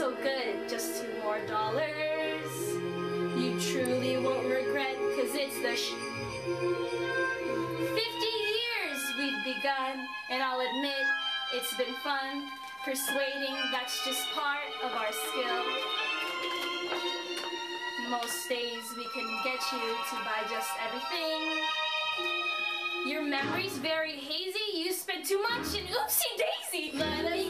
so good, just $2 more. You truly won't regret, cause it's the 50 years we've begun, and I'll admit, it's been fun. Persuading, that's just part of our skill. Most days we can get you to buy just everything. Your memory's very hazy, you spent too much and oopsie daisy. But